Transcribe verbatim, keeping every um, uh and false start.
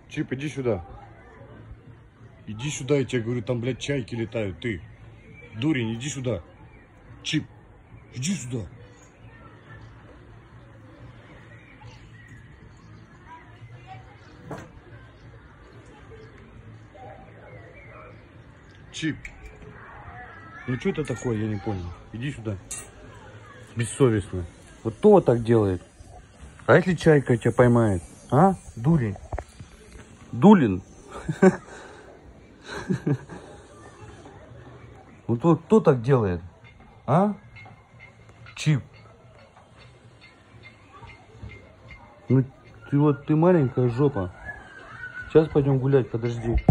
Чип, иди сюда. Иди сюда, я тебе говорю, там, блядь, чайки летают, ты. Дурень, иди сюда. Чип, иди сюда. Чип. Ну что это такое, я не понял. Иди сюда. Бессовестно. Вот кто вот так делает? А если чайка тебя поймает? А? Дурень. Дулин. Вот кто, кто так делает? А? Чип. Ну ты вот ты маленькая жопа. Сейчас пойдем гулять, подожди.